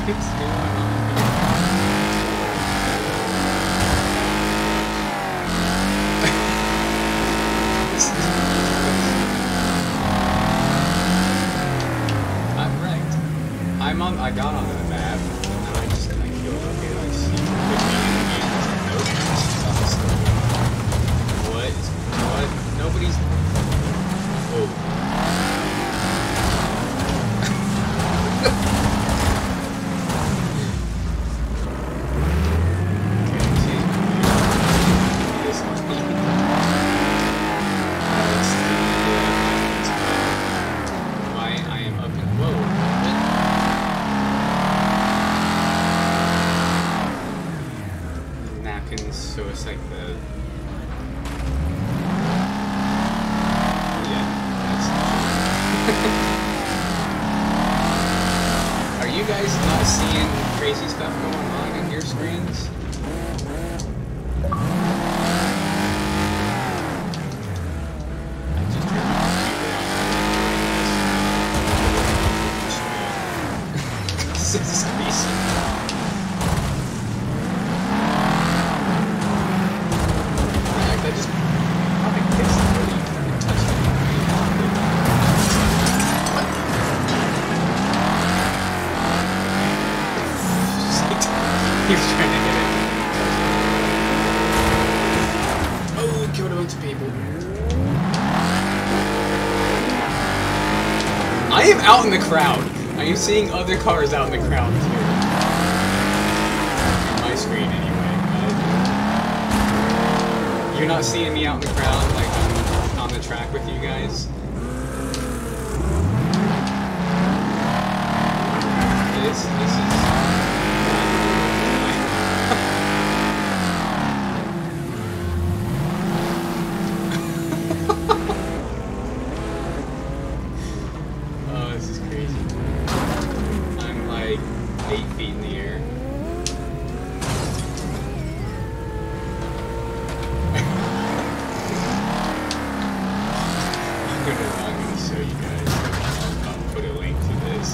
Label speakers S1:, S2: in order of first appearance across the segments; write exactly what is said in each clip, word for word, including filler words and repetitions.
S1: What's going on? I'm wrecked. I'm on. I got onto the map, and then I just like go look at. I see which enemies and no enemies on the screen. What? Is, what? Nobody's. Oh. So it's like the yeah, that's Are you guys not seeing crazy stuff going on in your screens? I just turned my computer on. This is crazy. I just probably fixed it really and touched it. He was trying to hit it. Oh, we killed a bunch of people. I am out in the crowd. I am seeing other cars out in the crowd too. On my screen anyway. You're not seeing me out in the crowd, like on, on the track with you guys? This, this is... Oh, this is crazy. I'm like eight feet in the air. I'm gonna show you guys. I'll, I'll put a link to this.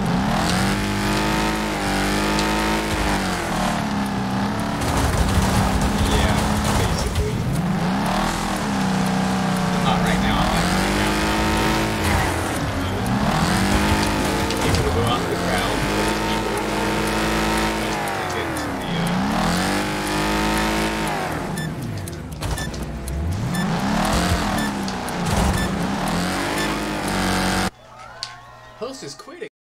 S1: Yeah, basically. Not right now. I'm not running out now. Able to go out in the crowd. People get into the uh... Host is quitting.